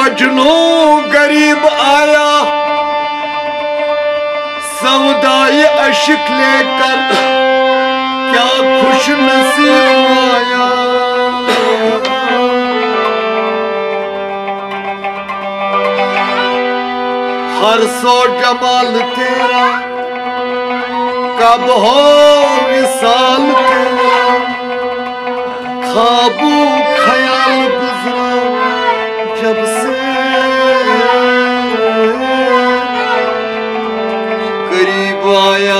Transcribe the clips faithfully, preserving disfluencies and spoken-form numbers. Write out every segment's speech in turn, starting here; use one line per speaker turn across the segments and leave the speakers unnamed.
मजनू गरीब आया सौदाई अशिक लेकर, क्या खुश नसीब आया। हर सो जमाल तेरा कब हो विसाल तेरा, खाबू ख्याल गुजरा जब से करीब आया।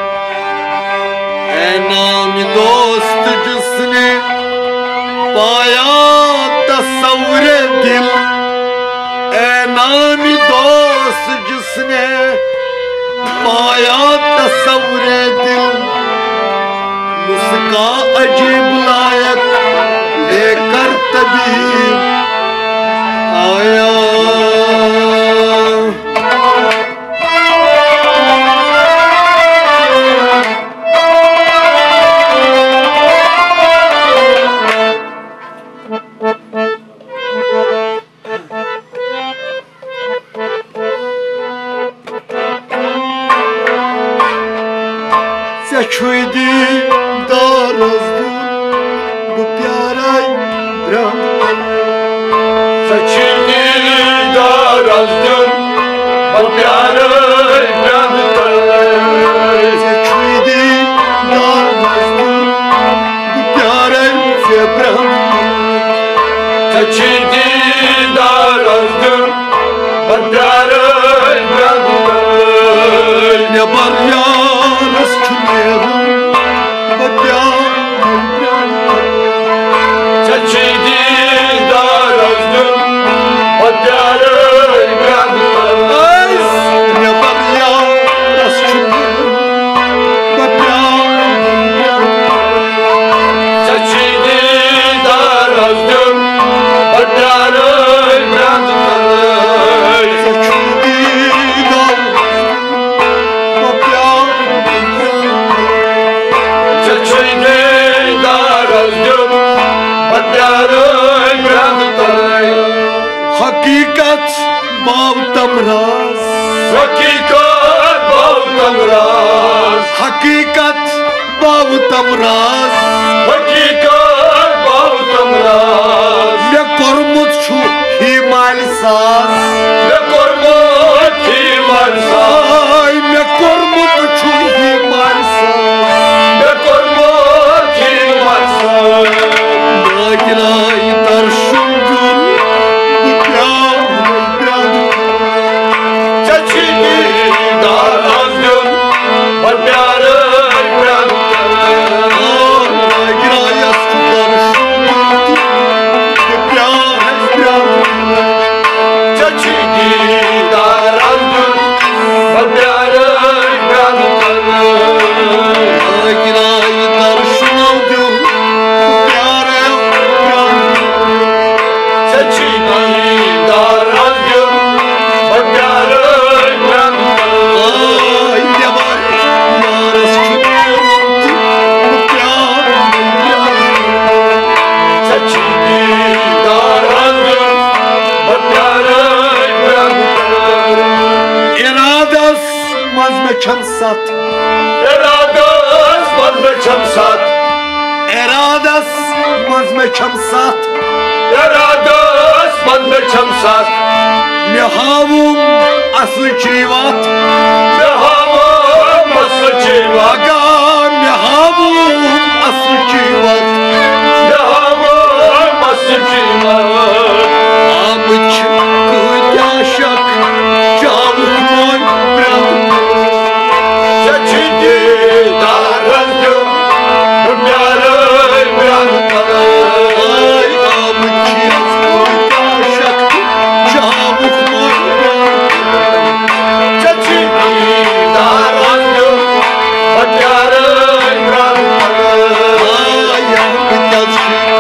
ऐ नाम दोस्त जिसने पाया तस्वुरे दिल, ऐ नाम दोस्त जिसने पाया तस्वुरे दिल, उसका अजीब लायक लेकर तबीब आया। Çöydü darazdım bu pyaray brand,
Çöydü darazdım bu pyaray brand,
Çöydü darazdım bu pyaray brand,
Çöydü darazdım bu pyaray brand,
ne var ya Hakikat bağtam raz,
Hakikat bağtam raz,
Hakikat bağtam raz,
Hakikat bağtam raz,
Ne kormut şu himal saz,
Ne kormut himal saz,
Ay ne kormut şu himal saz,
Ne kormut himal saz,
Nagilay tarşungul Çamsat,
Eradas mazme çamsat,
Eradas mazme çamsat,
Eradas mazme çamsat,
Mehavum aslı çivat,
Mehavum aslı çivat,
Aga mehavum aslı çivat,
Mehavum aslı çivat,
Amıç kıdaşak, çabuk moy bırak.
Darazdım, bu pyaray brand,
Ay amıç kıdaşak, çabuk moy bırak.
Darazdım, bu pyaray brand,
Ay amıç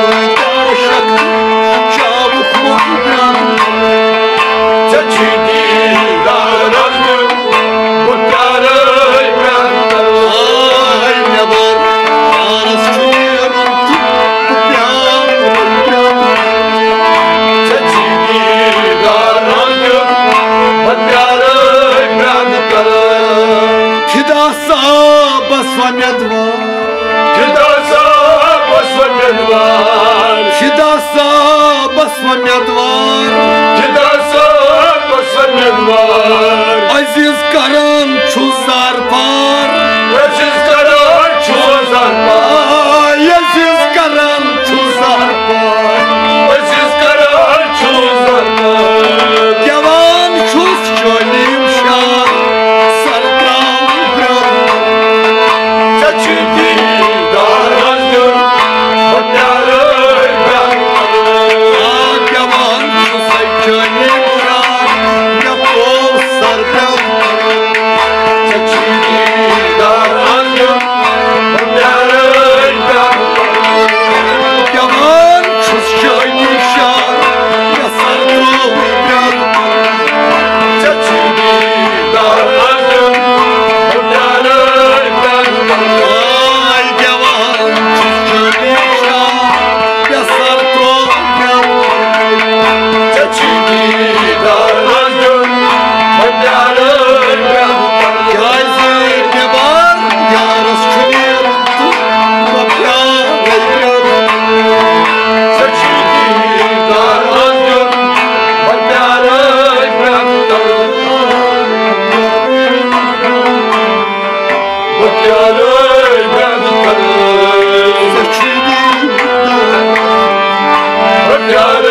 Svamedvar
Gidersen basarım var
Aziz Karan Çuzar Par
Aziz karar çuzar var
Aziz Karan Çuzar Par
Aziz karar çuzar var
Yavan Çuz Çölim Şar Sarkral
Çeçildi darazdım Batları ben
Yavan Çuz Çölim Şar Yapol Sarkral
Çeçildi darazdım Batları ben
Yavan Çuz Çölim Şar Sarkral
Çeçildi darazdım Batları ben
Ay Yavan Çuz Çölim Şar Sarkral
Çeçildi darazdım Batları ben
Yazı ne var yarız künir Mapya
Çeçildi darazdım Batları ben Batları ben Batları